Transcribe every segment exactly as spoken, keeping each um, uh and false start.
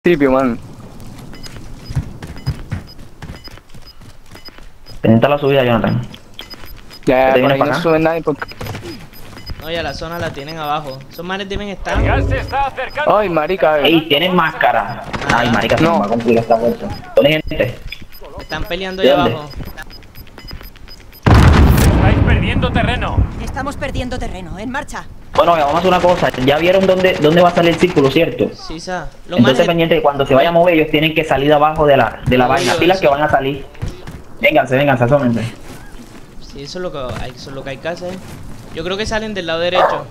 principio, man. Intenta la subida, Jonathan. Ya, ¿Te por vienes ahí para no acá? sube nadie porque... No, ya la zona la tienen abajo. Esos manes deben estar. El gas se está acercando. Ay, marica, eh. Ey, tienen máscara. Ay, marica, se No. nos va a complicar esta vuelta. ¿Dónde gente? Están peleando ¿De ahí dónde? abajo. Estáis perdiendo terreno. Estamos perdiendo terreno. En marcha. Bueno, vamos a hacer una cosa. Ya vieron dónde, dónde va a salir el círculo, ¿cierto? Sí, sa. Los Entonces, manes. pendiente que cuando se vaya a mover, ellos tienen que salir de abajo de la, de la No, vaina. yo Pilas eso. que van a salir. Vénganse, vénganse, asómense. Sí, eso es lo que hay, eso es lo que hay que hacer. Yo creo que salen del lado derecho.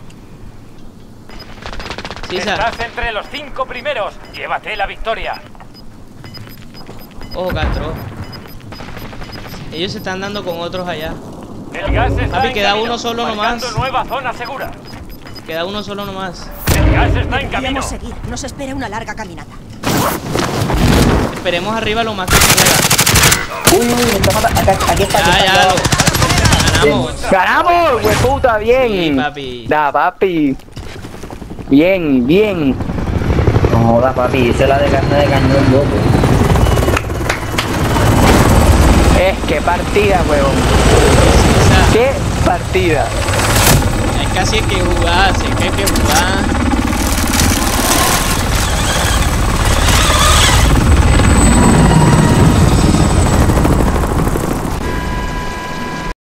Sí, sa. Estás entre los cinco primeros. Llévate la victoria. Ojo, Castro. Ellos se están dando con otros allá. El gas está Papi, en queda camino, uno solo marcando nomás. nueva zona segura. Queda uno solo nomás. El gas está en camino. Debemos seguir. Nos espera una larga caminata. Esperemos arriba lo más que se pueda. Uy, uy, me está matando. Acá, aquí está, aquí Ya, está. ya, acá. lo ganamos. ¡Ganamos, hueputa! ¡Bien! Sí, papi. Da, papi. Bien, bien. No joda, papi, esa es la de carne de cañón, loco. Es que partida, huevón. Sí, sa. ¡Qué partida! Es casi hay que jugar, sí, que hay que jugar.